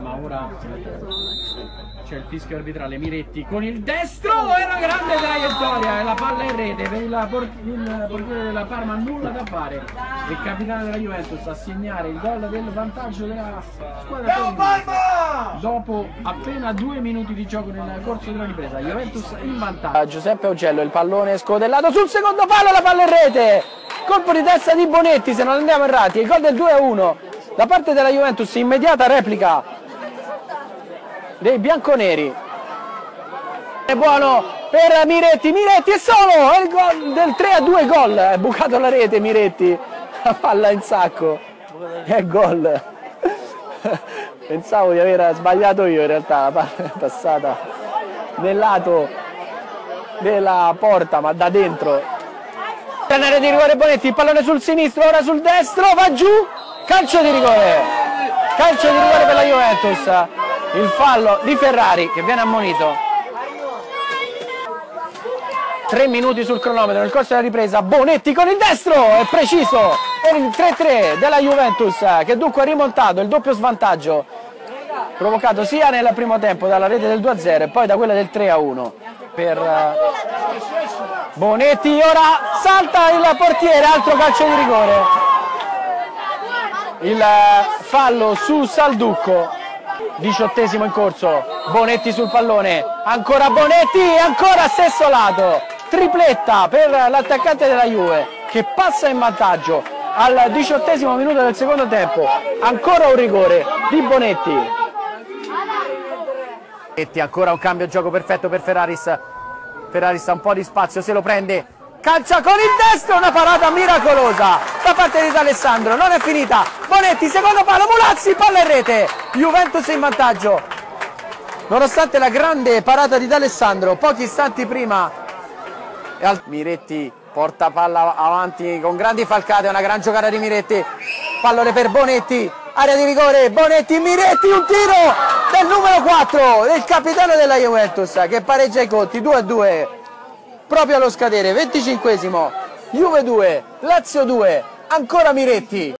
Ma ora c'è il fischio arbitrale. Miretti con il destro e una grande traiettoria e la palla in rete per il portiere della Parma, nulla da fare. Il capitano della Juventus a segnare il gol del vantaggio della squadra torinese dopo appena 2 minuti di gioco nel corso della ripresa. Juventus in vantaggio. Giuseppe Augello, il pallone scodellato sul secondo palo, la palla in rete, colpo di testa di Bonetti se non andiamo errati, il gol del 2-1 da parte della Juventus, immediata replica dei bianconeri. È buono per Miretti, Miretti è solo, è il gol del 3-2, gol, è bucato la rete Miretti, la palla in sacco, è gol. Pensavo di aver sbagliato io, in realtà la palla è passata nel lato della porta, ma da dentro. Area di rigore Bonetti, il pallone sul sinistro, ora sul destro, va giù, calcio di rigore per la Juventus. Il fallo di Ferrari che viene ammonito. 3 minuti sul cronometro nel corso della ripresa. Bonetti con il destro, è preciso per il 3-3 della Juventus, che dunque ha rimontato il doppio svantaggio provocato sia nel primo tempo dalla rete del 2-0 e poi da quella del 3-1 per Bonetti. Ora salta il portiere, altro calcio di rigore. Il fallo su Salducco. 18esimo in corso, Bonetti sul pallone, ancora Bonetti e ancora stesso lato, tripletta per l'attaccante della Juve che passa in vantaggio al 18esimo minuto del secondo tempo, ancora un rigore di Bonetti. Ancora un cambio gioco perfetto per Ferraris, Ferraris ha un po' di spazio, se lo prende, calcia con il destro, una parata miracolosa da parte di D'Alessandro, non è finita, Bonetti, secondo palo, Mulazzi, palla in rete, Juventus in vantaggio, nonostante la grande parata di D'Alessandro, pochi istanti prima, Miretti porta palla avanti con grandi falcate, una gran giocata di Miretti, pallone per Bonetti, area di rigore, Bonetti, Miretti, un tiro del numero 4, del capitano della Juventus, che pareggia i conti, 2-2. Proprio allo scadere, 25esimo, Juve 2, Lazio 2, ancora Miretti.